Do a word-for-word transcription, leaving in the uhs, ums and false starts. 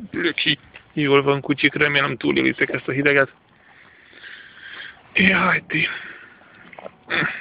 Löki. Jól van, kutyik, remélem túlélitek ezt a hideget. Jaj, ti.